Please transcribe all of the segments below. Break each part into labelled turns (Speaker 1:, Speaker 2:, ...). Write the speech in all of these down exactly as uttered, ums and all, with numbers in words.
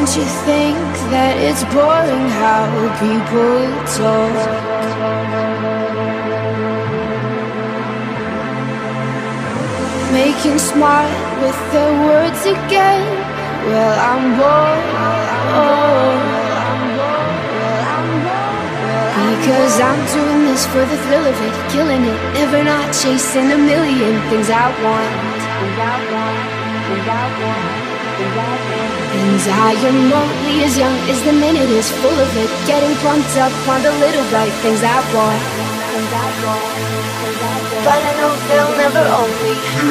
Speaker 1: Don't you think that it's boring how people talk? Making smart with their words again. Well, I'm bored. Because I'm doing this for the thrill of it, killing it, never not chasing a million things I want. Things I want, things I want, things I want. And I am only as young as the minute is full of it, getting pumped up on the little bright things I want. Things I want, things I want. But I know they'll never own me.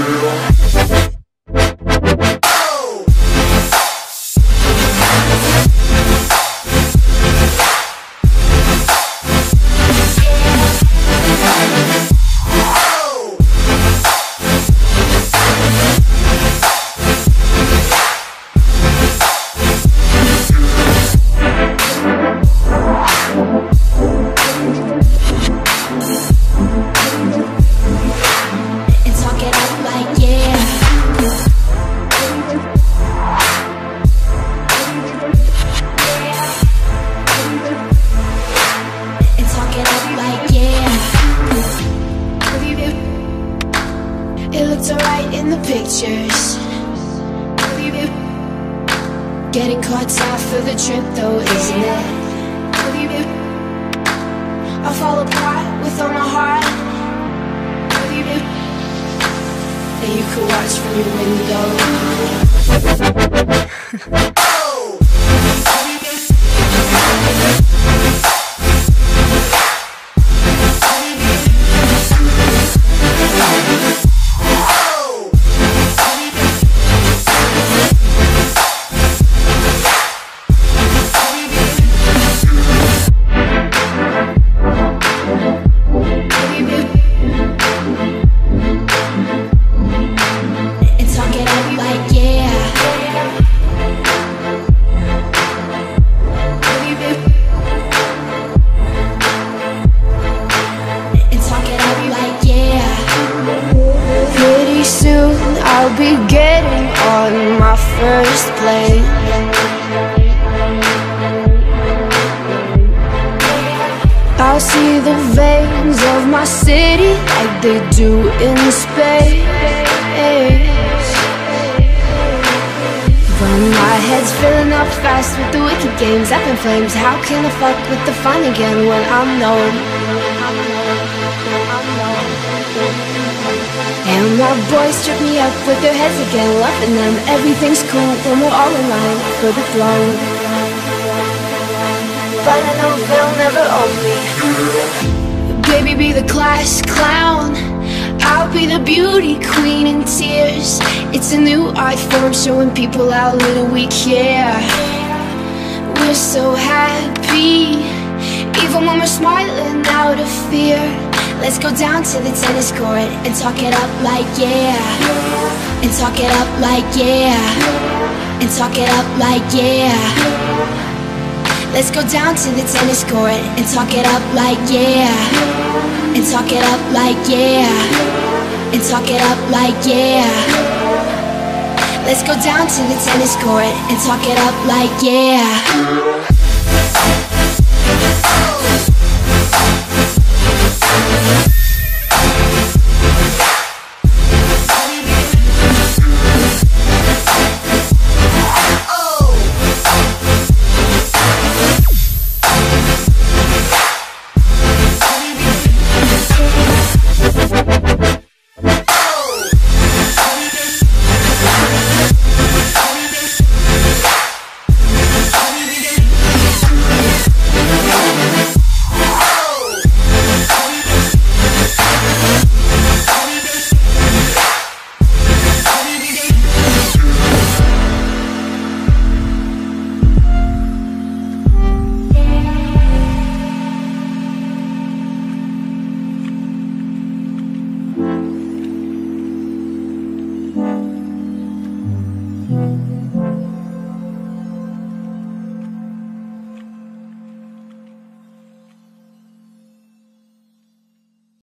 Speaker 1: It looks alright in the pictures. Getting caught off for the trip though, isn't it? I fall apart with all my heart. And you could watch from your window. I'll be getting on my first plane. I'll see the veins of my city like they do in space. But my head's filling up fast with the wicked games up in flames. How can I fuck with the fun again when I'm known? And my boys trip me up with their heads again, loving them. Everything's cool when we're all in line for the throne. But I know they'll never own me. Baby, be the class clown, I'll be the beauty queen in tears. It's a new art form showing people how little we care. We're so happy, even when we're smiling out of fear. Let's go down to the tennis court and talk it up like yeah. And talk it up like yeah. And talk it up like yeah. Let's go down to the tennis court and talk it up like yeah. And talk it up like yeah. And talk it up like yeah. Let's go down to the tennis court and talk it up like yeah.